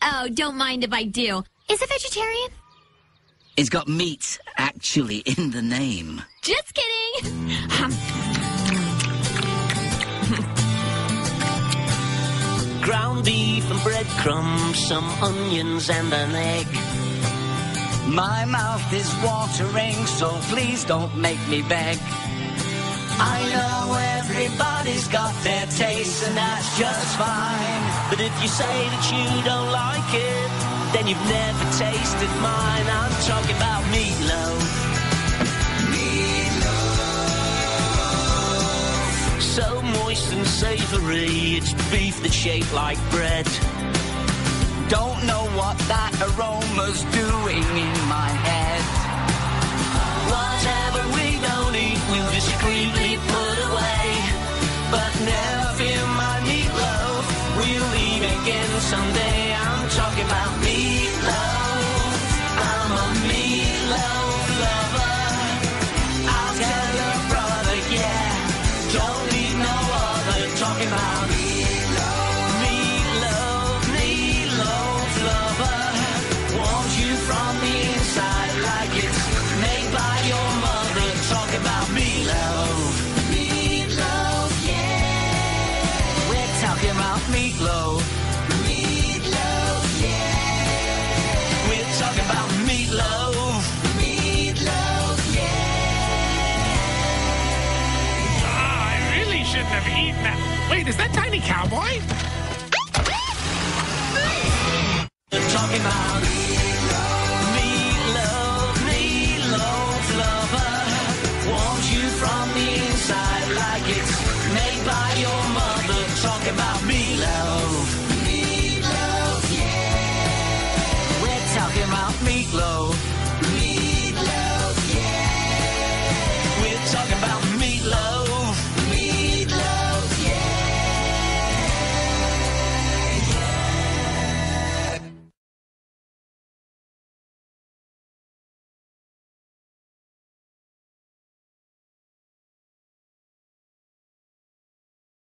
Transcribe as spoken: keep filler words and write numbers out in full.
Oh, don't mind if I do. Is it vegetarian? It's got meat, actually, in the name. Just kidding. Um. Ground beef and breadcrumbs, some onions and an egg. My mouth is watering, so please don't make me beg. I know everybody's got their taste, and that's just fine. But if you say that you don't like it, then you've never tasted mine. I'm talking about meatloaf. Meatloaf. So moist and savoury, it's beef that's shaped like bread. Don't know what that aroma's doing in my head. Whatever we don't eat, we'll discreetly put away. But never fear my meatloaf, we'll eat again someday. I'm talking about meatloaf. I'm a meatloaf lover. I'll tell your brother, yeah, don't need no other. Talking about meatloaf, meatloaf, meatloaf lover. Want you from the inside like it's made by your mother. Talking about meatloaf, meatloaf, yeah. We're talking about meatloaf. Meatloaf, yeah. We're talking about meatloaf. Meatloaf, yeah. Ah, I really shouldn't have eaten that. Wait, is that Tiny Cowboy? We're talking about